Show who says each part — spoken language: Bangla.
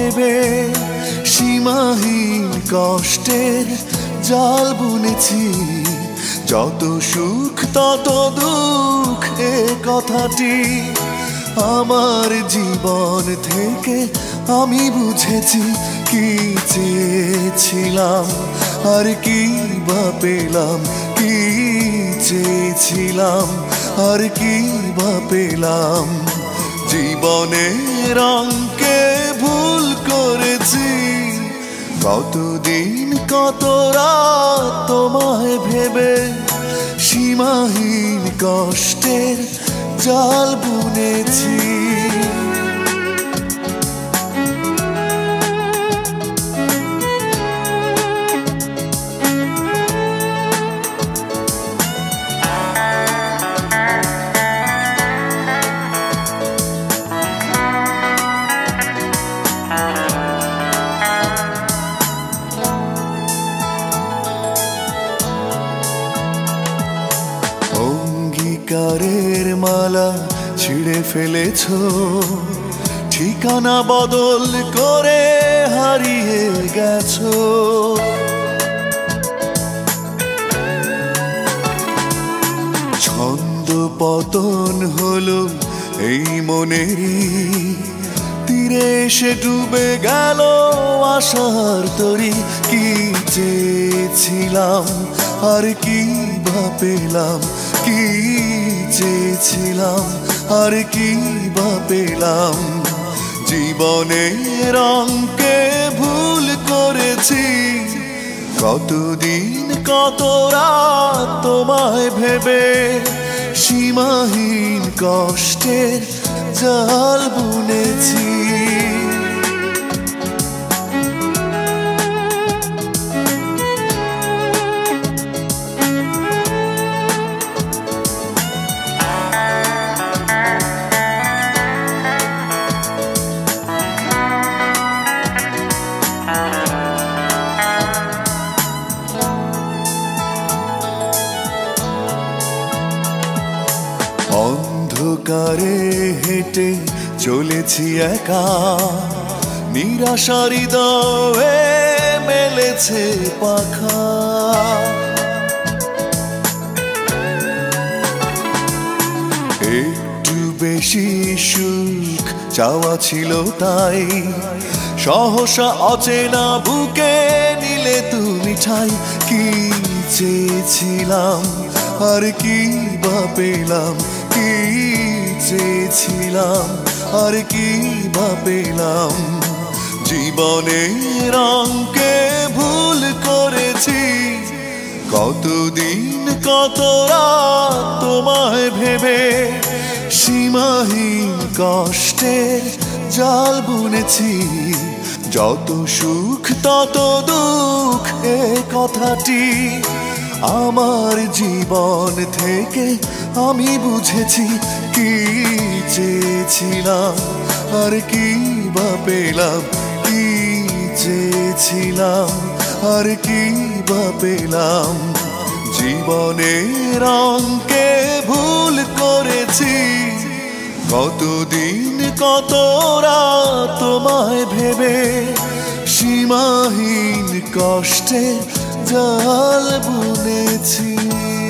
Speaker 1: ভেবে সীমাহীন কষ্টের জাল বুনেছি। যত সুখ তত দুঃখ এ কথাটি আমার জীবন থেকে আমি বুঝেছি। কি চেয়েছিলাম আর কি বা পেলাম, কি চেয়েছিলাম আর কি বা পেলাম। জীবনের রঙকে ভুল করেছি, কতদিন কত রাত তোমায় ভেবে সীমাহীন কষ্টের জাল বুনেছি। অঙ্গীকারের মালা ছিঁড়ে ফেলেছো, ঠিকানা বদল করে হারিয়ে গেছো। ছন্দ পতন হলো এই মনেরই তীরে, এসে ডুবে গেল আশার তরি। কি চেয়েছিলাম আর কি বা পেলাম, কি চেয়েছিলাম আর কি বা পেলাম। জীবনের রঙকে ভুল করেছি, কতদিন কত রাত তোমায় ভেবে সীমাহীন কষ্টের জাল বুনেছি। অন্ধকারে হেঁটে চলেছি একা, নিরাশার হৃদয়ে মেলেছে পাখা। একটু বেশি সুখ চাওয়া ছিল তাই, সহসা অচেনা বুকে নিলে তুমি ঠাই। কি চেয়েছিলাম আর কি বা পেলাম, কি চেয়েছিলাম আর কি বা পেলাম। জীবনের রঙকে ভুল করেছি, কতদিন কত রাত তোমায় ভেবে সীমাহীন কষ্টের জাল বুনেছি। যত সুখ তত দুঃখ এ কথাটি আমার জীবন থেকে আমি বুঝেছি। কি চেয়েছিলাম আর কি বা পেলাম, কি চেয়েছিলাম আর কি বা পেলাম। জীবনের রঙকে ভুল করেছি, কতদিন কত রাত তোমায় ভেবে সীমাহীন কষ্টে জাল বুনেছি।